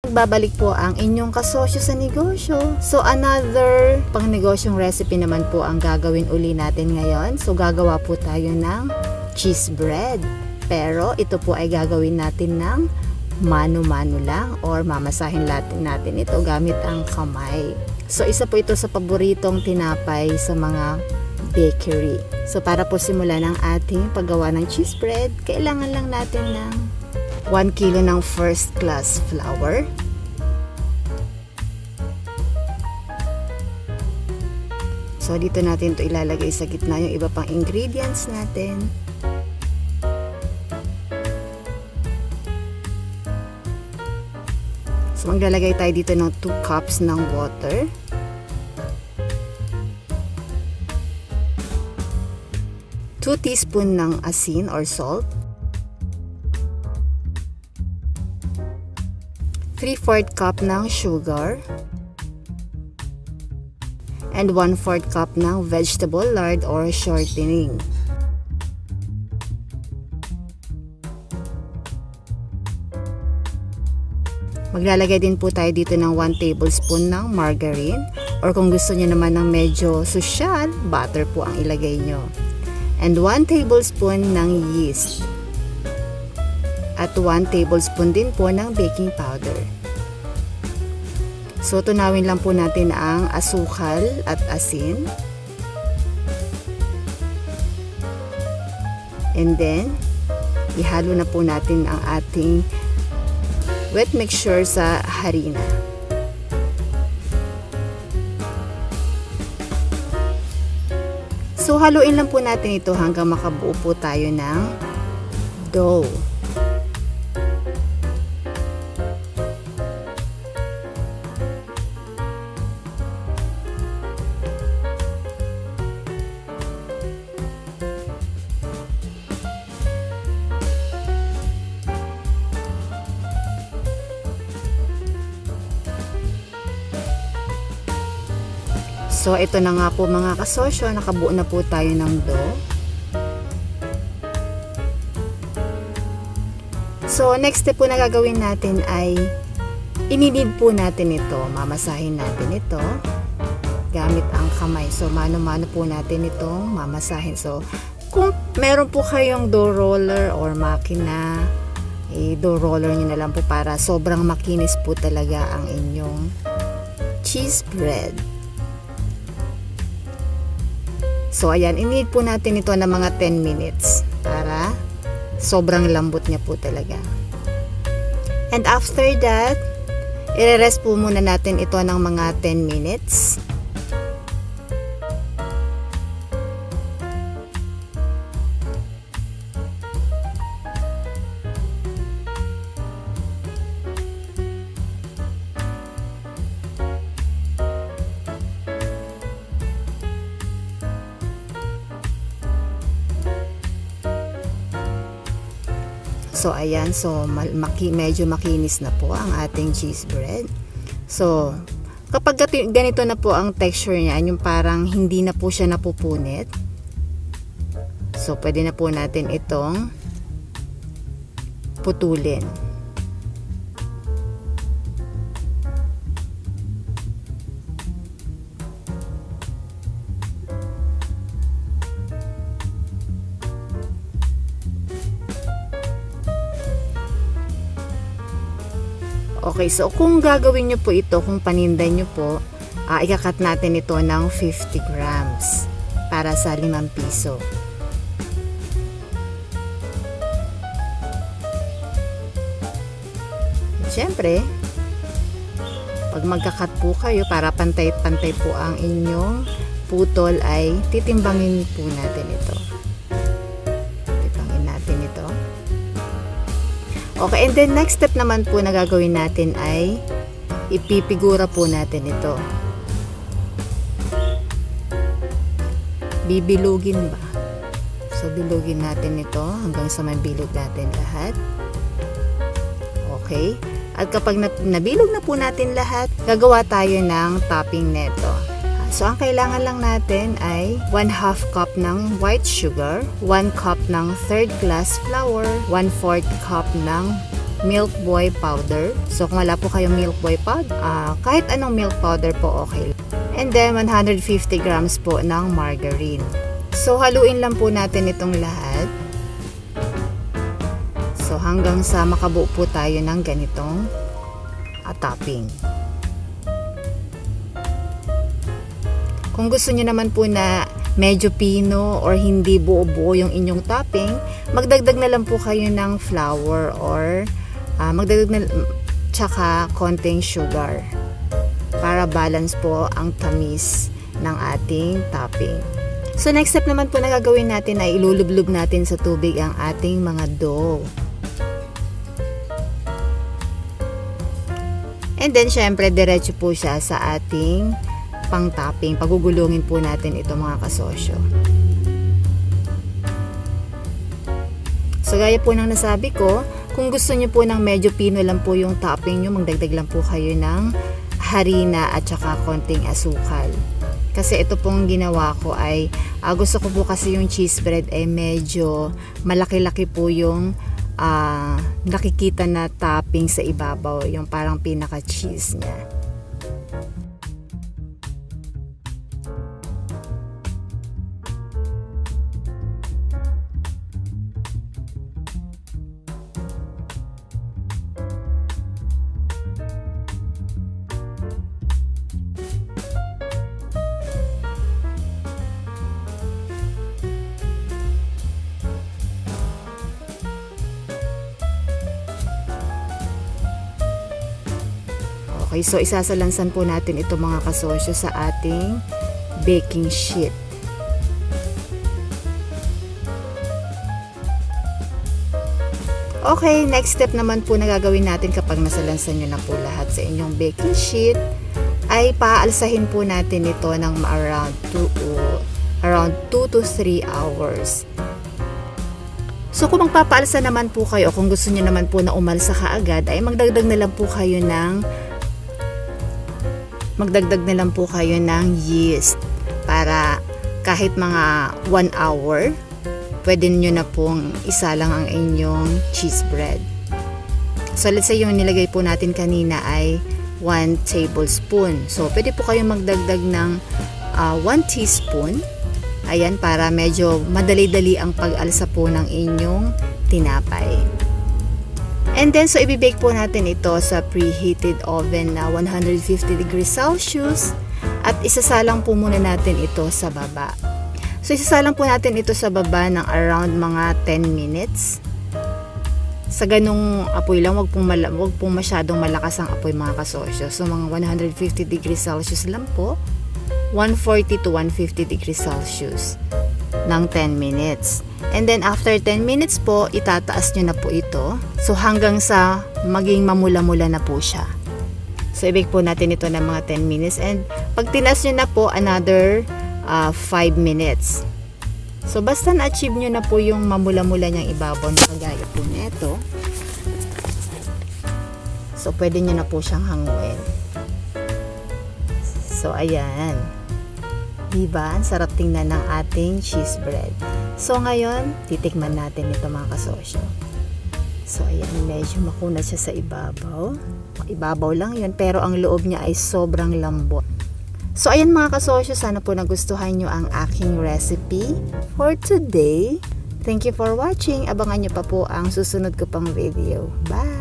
Babalik po ang inyong kasosyo sa negosyo. So another pang negosyong recipe naman po ang gagawin uli natin ngayon. So gagawa po tayo ng cheese bread. Pero ito po ay gagawin natin ng mano-mano lang or mamasahin natin ito gamit ang kamay. So isa po ito sa paboritong tinapay sa mga bakery. So para po simulan ang ating paggawa ng cheese bread, kailangan lang natin ng 1 kilo ng first class flour, so dito natin ito ilalagay sa gitna yung iba pang ingredients natin. So maglalagay tayo dito ng 2 cups ng water, two teaspoon ng asin or salt, 3/4 cup ng sugar, and 1/4 cup ng vegetable lard or shortening. Maglalagay din po tayo dito ng 1 tablespoon ng margarine, or kung gusto niyo naman ng medyo sosyal, butter po ang ilagay nyo. And 1 tablespoon ng yeast. At 1 tablespoon din po ng baking powder. So tunawin lang po natin ang asukal at asin. And then ihalo na po natin ang ating wet mixture sa harina. So haluin lang po natin ito hanggang makabuo po tayo ng dough. So, ito na nga po mga kasosyo, nakabuo na po tayo ng dough. So, next step po na gagawin natin ay inidid po natin ito, mamasahin natin ito gamit ang kamay. So, mano-mano po natin itong mamasahin. So, kung meron po kayong dough roller or makina, dough roller nyo na lang po para sobrang makinis po talaga ang inyong cheese bread. So, ayan, inid po natin ito ng mga 10 minutes para sobrang lambot niya po talaga. And after that, i-rest po muna natin ito ng mga 10 minutes. So, ayan. So, medyo makinis na po ang ating cheese bread. So, kapag ganito na po ang texture niya, yung parang hindi na po siya napupunit. So, pwede na po natin itong putulin. Okay, so kung gagawin nyo po ito, kung paninday nyo po, ikakat natin ito ng 50 grams para sa 5 piso. Siyempre, pag magkakat po kayo para pantay-pantay po ang inyong putol, ay titimbangin po natin ito. Titimbangin natin ito. Okay, and then next step naman po na gagawin natin ay ipipigura po natin ito. Bibilugin ba? So, bilugin natin ito hanggang sa mabilog natin lahat. Okay. At kapag nabilog na po natin lahat, gagawa tayo ng topping neto. So, ang kailangan lang natin ay 1/2 cup ng white sugar, 1 cup ng 3rd class flour, 1/4 cup ng Milk Boy powder. So kung wala po kayong Milk Boy powder, kahit anong milk powder po okay. And then 150 grams po ng margarine. So haluin lang po natin itong lahat. So hanggang sa makabuo po tayo ng ganitong topping. Kung gusto niyo naman po na medyo pino or hindi buo-buo yung inyong topping, magdagdag na lang po kayo ng flour or magdagdag na tsaka konting sugar para balance po ang tamis ng ating topping. So next step naman po na gagawin natin ay ilulublog natin sa tubig ang ating mga dough. And then syempre diretso po siya sa ating pang topping. Pagugulungin po natin ito mga kasosyo. So gaya po ng nasabi ko, kung gusto niyo po ng medyo pino lang po yung topping nyo, magdagdag lang po kayo ng harina at saka konting asukal. Kasi ito pong ginawa ko ay gusto ko po kasi yung cheese bread ay medyo malaki-laki po yung nakikita na topping sa ibabaw, yung parang pinaka cheese niya. Okay, so isasalansan po natin ito mga kasosyo sa ating baking sheet. Okay, next step naman po na gagawin natin kapag nasalansan nyo na po lahat sa inyong baking sheet ay paalsahin po natin ito ng around 2 to 3 hours. So kung magpapaalsa naman po kayo, kung gusto nyo naman po na umalsa kaagad, ay magdagdag na lang po kayo ng yeast para kahit mga 1 hour, pwede nyo na pong isa lang ang inyong cheese bread. So let's say yung nilagay po natin kanina ay 1 tablespoon. So pwede po kayo magdagdag ng 1 teaspoon. Ayan, para medyo madali-dali ang pag-alsa po ng inyong tinapay. And then, so ibibake po natin ito sa preheated oven na 150 degrees Celsius at isasalang po muna natin ito sa baba. So isasalang po natin ito sa baba ng around mga 10 minutes. Sa ganung apoy lang, wag pong masyadong malakas ang apoy mga kasosyo. So mga 150 degrees Celsius lang po, 140 to 150 degrees Celsius ng 10 minutes. And then after 10 minutes po, itataas nyo na po ito. So hanggang sa maging mamula-mula na po siya. So i-bake po natin ito ng mga 10 minutes. And pag tinaas nyo na po, another 5 minutes. So basta na-achieve nyo na po yung mamula-mula niyang ibabaw na kagaya po nito. So pwede nyo na po siyang hanguin. So ayan. Diba? Ang sarap tingnan ng ating cheese bread. So ngayon, titikman natin ito mga kasosyo. So ayan, medyo makunat siya sa ibabaw. Ibabaw lang yun, pero ang loob niya ay sobrang lambot. So ayan mga kasosyo, sana po nagustuhan nyo ang aking recipe for today. Thank you for watching. Abangan nyo pa po ang susunod ko pang video. Bye!